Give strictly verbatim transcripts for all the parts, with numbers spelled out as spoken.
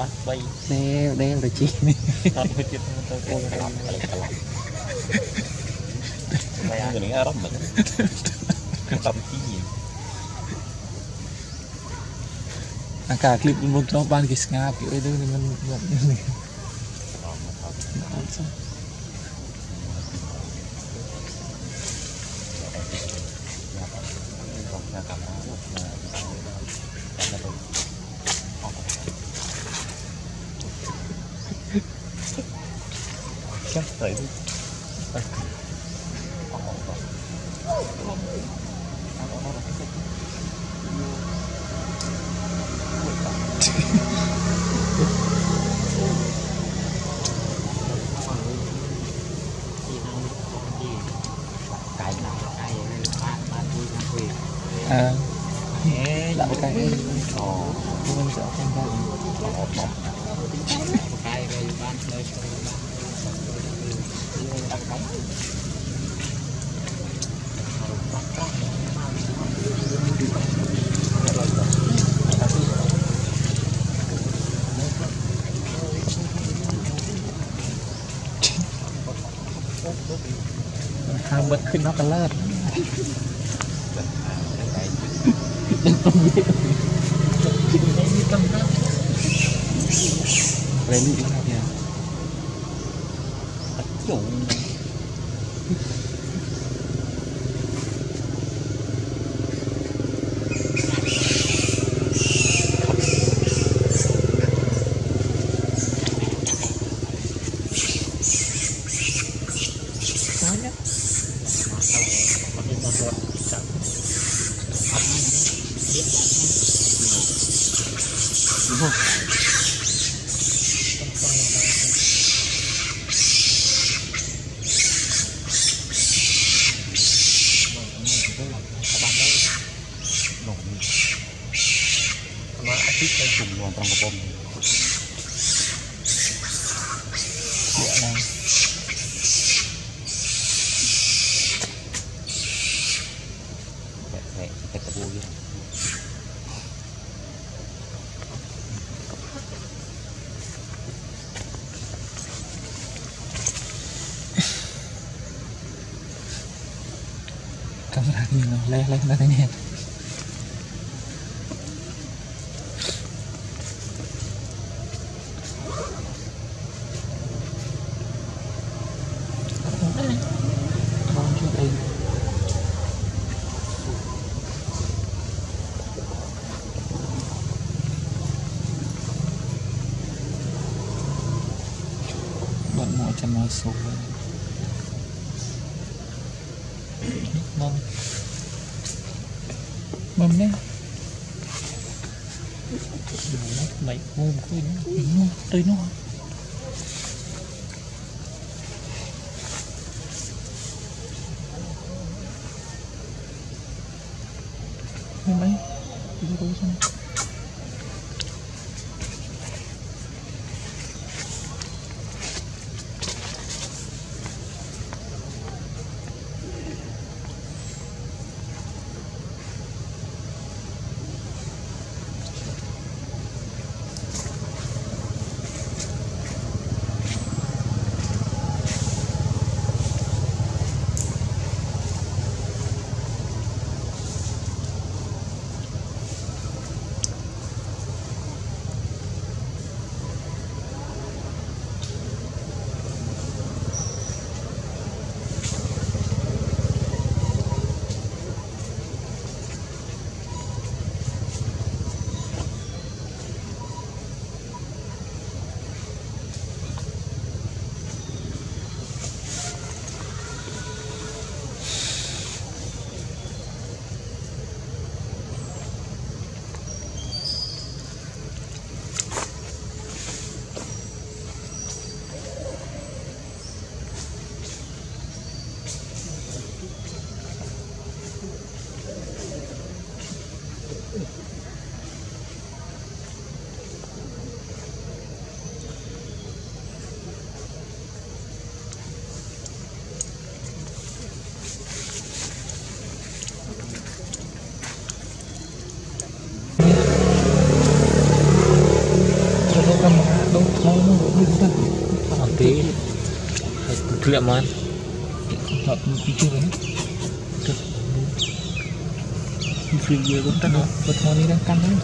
bắt bay đeo đeo rồi chi tao phải tiếp tôi cô làm cái này mày ăn cái này mình tâm trí gì à cả clip một trong ban cái snap kiểu ấy đó thì mình vẫn như này chắc tới đi à lại cái mình sẽ không bao hai bậtขึ้นนอกกันเลิศอะไรนี่อีกแล้วเนี่ยตัดจุ่มcamera ini no leh leh nanti buat mau macam masuk mầm nè mấy hôm khơi nó tới nó mấy mấy đi đâu xong nó nó như thế này ở tí liệm mà thật như thế này phim về cũng tao bật món đi đang căng đấy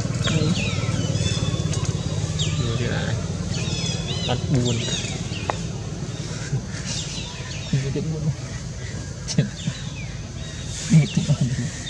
nhiều đi lại bắt buồn như thế luôn như thế luôn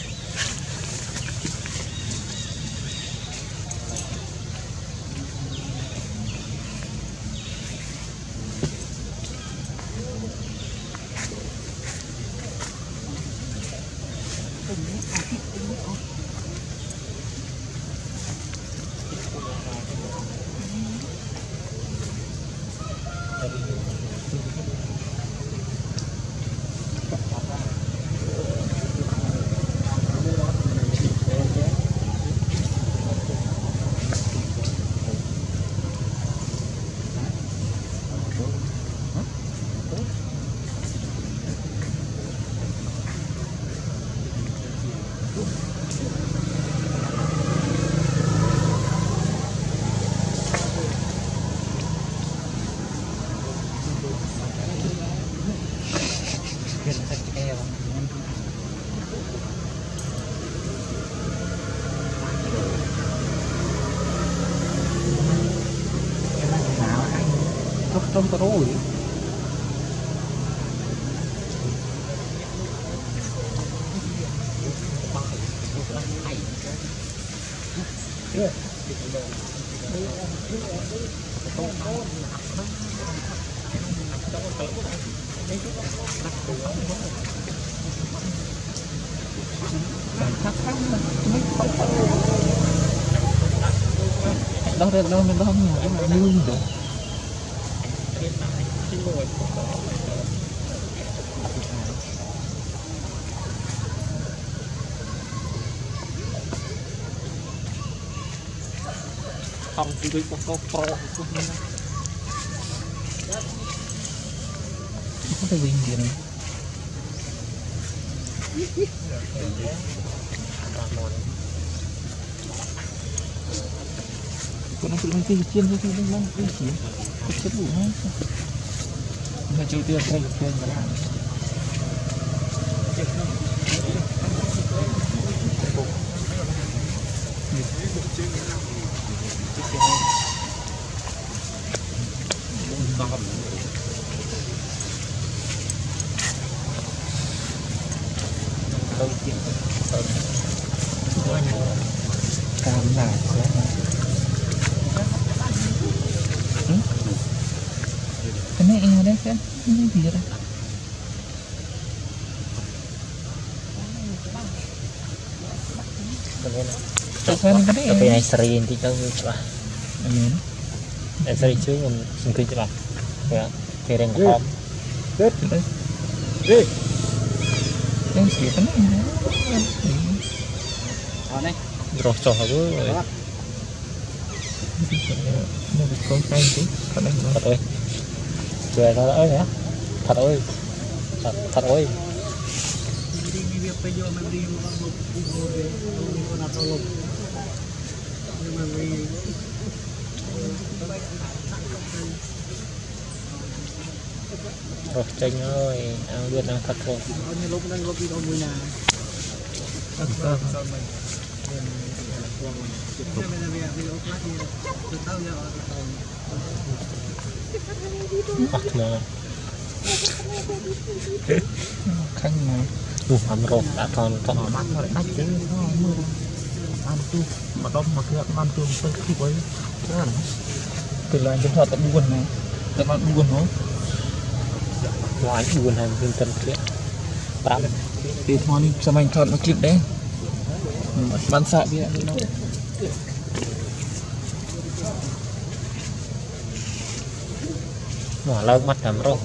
trong tao rồi đâu đây đâu mình đâu không cái mà nuôi được không chỉ biết có có có có thể viên gì này còn nó tự nhiên chiên chiên chiên chiên lắm cái gì chết đủ hết mà chiều tiên đây là chiên mà làm cam này cái này em đấy cái cái gì đây tapi yang sering di kau coba yang sering cuy yang sungguh coba ya kering kom Tết đấy đi em xịt cái này ở đây rồi cho họ với nó bị con tay tí thật đấy thật ơi về thật ơi nhá thật ơi thật thật ơi rồi tranh ơi ăn biết ăn thật thôi bắt mà khăn mà uh ăn rộp đã còn còn ăn rồi cách chứ ăn tu mà đông mà cứ ăn tu tôi khi với từ là chúng ta tận buồn này tận ăn buồn không ngoài buồn hàng viên tân kia tám thì thôi đi sao mình chọn nó clip đấy bán xạ đi ạ mà lâu mắt làm rộp